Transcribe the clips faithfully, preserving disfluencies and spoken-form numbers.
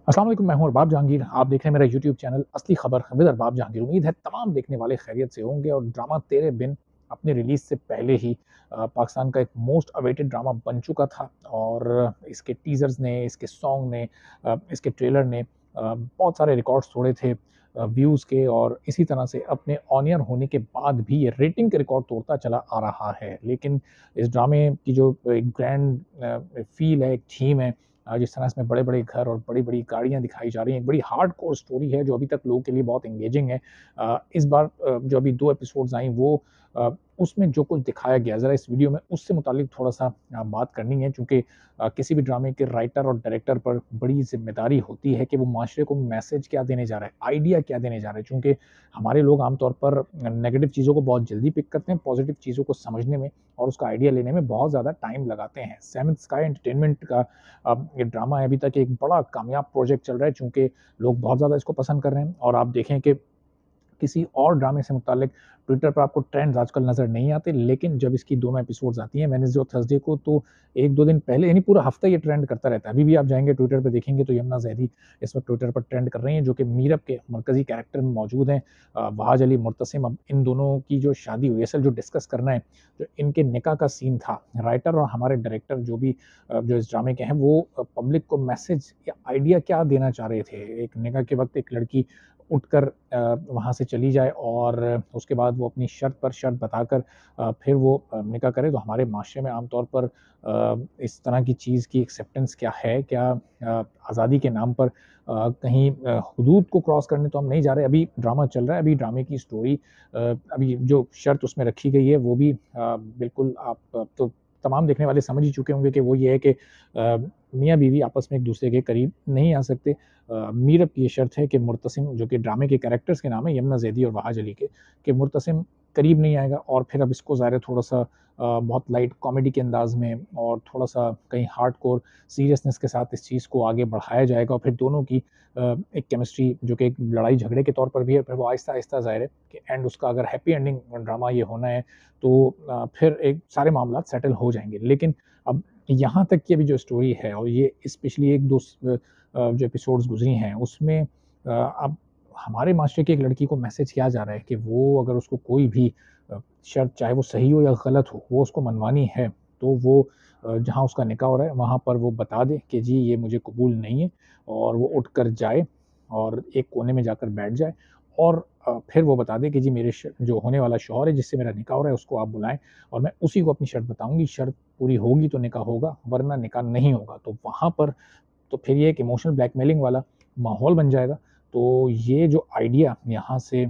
अस्सलाम वालेकुम, मैं हूँ अरबाब जहांगीर। आप देख रहे हैं मेरा यूट्यूब चैनल असली खबर विद अरबाब जहांगीर। उम्मीद है तमाम देखने वाले खैरियत से होंगे और ड्रामा तेरे बिन अपनी रिलीज़ से पहले ही अ, पाकिस्तान का एक मोस्ट अवेटेड ड्रामा बन चुका था और इसके टीज़र्स ने, इसके सॉन्ग ने, अ, इसके ट्रेलर ने अ, बहुत सारे रिकॉर्ड्स तोड़े थे अ, व्यूज़ के, और इसी तरह से अपने ऑन एयर होने के बाद भी ये रेटिंग के रिकॉर्ड तोड़ता चला आ रहा है। लेकिन इस ड्रामे की जो एक ग्रैंड अ, फ़ील है, एक थीम है, अ, जिस तरह इसमें बड़े-बड़े घर और बड़ी-बड़ी गाड़ियाँ दिखाई जा रही हैं, एक बड़ी हार्डकोर स्टोरी है जो अभी तक लोगों के लिए बहुत एंगेजिंग है। अ, इस बार अ, जो अभी दो एपिसोड्स आई वो अ, उसमें जो कुछ दिखाया गया ज़रा इस वीडियो में उससे मुतालिक थोड़ा-सा अ, बात करनी है, चूँकि अ, किसी भी ड्रामे के राइटर और डायरेक्टर पर बड़ी ज़िम्मेदारी होती है कि वो माशरे को मैसेज क्या देने जा रहा है, आइडिया क्या देने जा रहा है। चूँकि हमारे लोग आम तौर पर नेगेटिव चीज़ों को बहुत जल्दी पिक करते हैं, पॉज़िटिव चीज़ों को समझने में और उसका आइडिया लेने में बहुत ज़्यादा टाइम लगाते हैं। सेवंथ स्काई एंटरटेनमेंट का अब ये ड्रामा है, अभी तक एक बड़ा कामयाब प्रोजेक्ट चल रहा है, चूँकि लोग बहुत ज़्यादा इसको पसंद कर रहे हैं। और आप देखें कि किसी और ड्रामे से मुतालिक ट्विटर पर आपको ट्रेंड्स आजकल नज़र नहीं आते, लेकिन जब इसकी दोनों एपिसोड्स आती हैं वेडनेसडे और थर्सडे को, तो एक दो दिन पहले यानी पूरा हफ्ता ये ट्रेंड करता रहता है। अभी भी आप जाएँगे ट्विटर पे देखेंगे तो यमुना ज़ैदी इस वक़्त ट्विटर पर ट्रेंड कर रही हैं, जो कि मीरब के मरकज़ी कैरेक्टर में मौजूद हैं। अ, वहाज अली, मुर्तसिम, अब इन दोनों की जो शादी हुई है, असल जो डिस्कस करना है, जो इनके निकाह का सीन था, राइटर और हमारे डायरेक्टर जो भी अ, जो इस ड्रामे के हैं, वो अ, पब्लिक को मैसेज या आइडिया क्या देना चाह रहे थे। एक निकाह के वक़्त एक लड़की उठकर अ, वहाँ से चली जाए और उसके बाद वो अपनी शर्त पर शर्त बताकर अ, फिर वो अ, निकाह करे, तो हमारे माशरे में आम तौर पर अ, इस तरह की चीज़ की एक्सेप्टेंस क्या है? क्या अ, आज़ादी के नाम पर अ, कहीं अ, हुदूद को क्रॉस करने तो हम नहीं जा रहे। अभी ड्रामा चल रहा है, अभी ड्रामे की स्टोरी अ, अभी जो शर्त उसमें रखी गई है वो भी अ, बिल्कुल आप अ, तो तमाम देखने वाले समझ ही चुके होंगे कि वो ये है कि अ, मियाँ-बीवी आपस में एक-दूसरे के करीब नहीं आ सकते। अ, मीरब की ये शर्त है कि मुर्तसिम, जो कि ड्रामे के कैरेक्टर्स के नाम है यमुना ज़ैदी और वहाज अली के, कि मुर्तसिम करीब नहीं आएगा, और फिर अब इसको ज़ाहिर है थोड़ा-सा अ, बहुत लाइट कॉमेडी के अंदाज़ में और थोड़ा-सा कहीं हार्डकोर सीरियसनेस के साथ इस चीज़ को आगे बढ़ाया जाएगा, और फिर दोनों की अ, एक केमिस्ट्री जो कि एक लड़ाई-झगड़े के तौर पर भी है, फिर वो आहिस्ता-आहिस्ता ज़ाहिर है कि एंड उसका अगर हैप्पी एंडिंग ड्रामा ये होना है, तो अ, फिर एक सारे मामलात सेटल हो जाएँगे। लेकिन अब यहाँ तक की अभी जो स्टोरी है, और ये स्पेशली एक दो स अ, जो एपिसोड्स गुज़री हैं उसमें अ, अब हमारे माशरे की एक लड़की को मैसेज किया जा रहा है कि वो अगर उसको कोई भी अ, शर्त, चाहे वो सही हो या गलत हो, वो उसको मनवानी है, तो वो अ, जहाँ उसका निकाह हो रहा है वहाँ पर वो बता दे कि जी ये मुझे कबूल नहीं है, और वो उठकर जाए और एक कोने में जाकर बैठ जाए, और अ, फिर वो बता दे कि जी मेरे श जो होने वाला शौहर है जिससे मेरा निकाह हो रहा है उसको आप बुलाएँ, और मैं उसी को अपनी शर्त बताऊँगी, शर्त पूरी होगी तो निकाह होगा, वरना निकाह नहीं होगा। तो वहाँ पर तो फिर ये एक इमोशनल ब्लैकमेलिंग वाला माहौल बन जाएगा। तो ये जो आइडिया यहाँ से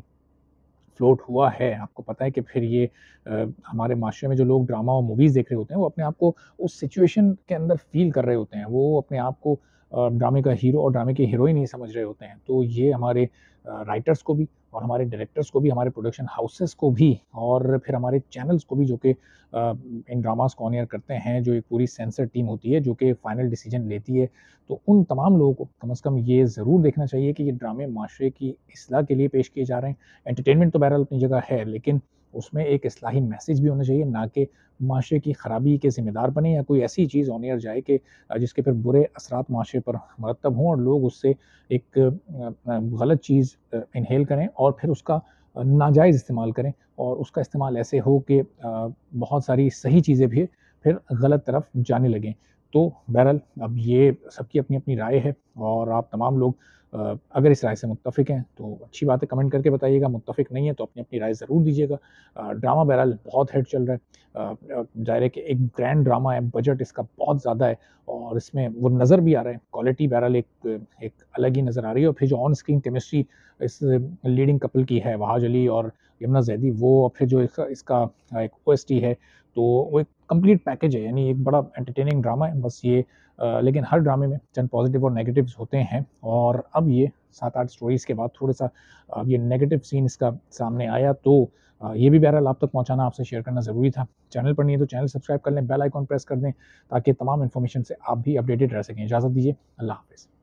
फ्लोट हुआ है, आपको पता है कि फिर ये अ, हमारे माशरे में जो लोग ड्रामा और मूवीज़ देख रहे होते हैं, वो अपने आप को उस सिचुएशन के अंदर फ़ील कर रहे होते हैं। वो अपने आप को अ, ड्रामे का हीरो और ड्रामे की हीरोइन ही समझ रहे होते हैं। तो ये हमारे अ, राइटर्स को भी और हमारे डायरेक्टर्स को भी, हमारे प्रोडक्शन हाउसेस को भी, और फिर हमारे चैनल्स को भी, जो कि अ, इन ड्रामास को ऑन एयर करते हैं, जो एक पूरी सेंसर टीम होती है, जो कि फाइनल डिसीजन लेती है। तो उन तमाम लोगों को कम से कम ये ज़रूर देखना चाहिए कि ये ड्रामे माशरे की इस्लाह के लिए पेश किए जा रहे हैं। एंटरटेनमेंट तो बहरहाल अपनी जगह है, लेकिन उसमें एक इस्लाही मैसेज भी होना चाहिए, ना कि माशरे की खराबी के ज़िम्मेदार बने, या कोई ऐसी चीज़ ऑन एयर जाए कि अ, जिसके फिर बुरे असरात माशरे पर मरतब हों और लोग उससे एक अ अ, गलत चीज़ अ, इन्हेल करें और फिर उसका अ, नाजायज़ इस्तेमाल करें, और उसका इस्तेमाल ऐसे हो कि अ, बहुत सारी सही चीज़ें भी फिर गलत तरफ जाने लगें। तो बहरहाल अब ये सबकी अपनी-अपनी राय है, और आप तमाम लोग अ, अगर इस राय से मुत्तफ़िक हैं तो अच्छी बात है, कमेंट करके बताइएगा, मुत्तफ़िक नहीं है तो अपनी-अपनी राय ज़रूर दीजिएगा। अ, ड्रामा बहरहाल बहुत हिट चल रहा है। अ अ, ज़ाहिर है कि एक ग्रैंड ड्रामा है, बजट इसका बहुत ज़्यादा है, और इसमें वो नज़र भी आ रहा है, क्वालिटी बहरहाल एक एक अलग ही नज़र आ रही है, और फिर जो ऑन स्क्रीन केमिस्ट्री इस लीडिंग कपल की है, वहाज अली और यमुना ज़ैदी, वो, और फिर जो इसका इसका एक ओएसटी है, तो वो एक कंप्लीट पैकेज है, यानी एक बड़ा एंटरटेनिंग ड्रामा है। बस ये अ, लेकिन हर ड्रामे में चंद पॉज़िटिव और नेगेटिव्स होते हैं, और अब ये सात आठ स्टोरीज़ के बाद थोड़ा-सा अ, ये नेगेटिव सीन इसका सामने आया, तो अ, ये भी बहरहाल आप तक पहुँचाना, आपसे शेयर करना ज़रूरी था। चैनल पर नहीं है तो चैनल सब्सक्राइब कर लें, बेल आइकन प्रेस कर दें, ताकि तमाम इन्फॉर्मेशन से आप भी अपडेटेड रह सकें। इजाज़त दीजिए, अल्लाह हाफ़िज़।